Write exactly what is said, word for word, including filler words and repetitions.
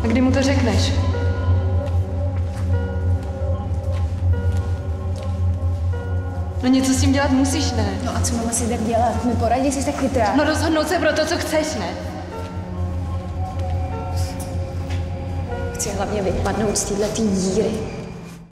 A kdy mu to řekneš? No něco s tím dělat musíš, ne? No a co mám asi tak dělat? Mi poradí, jsi tak chytrá. No rozhodnout se pro to, co chceš, ne? Chci hlavně vypadnout z této díry.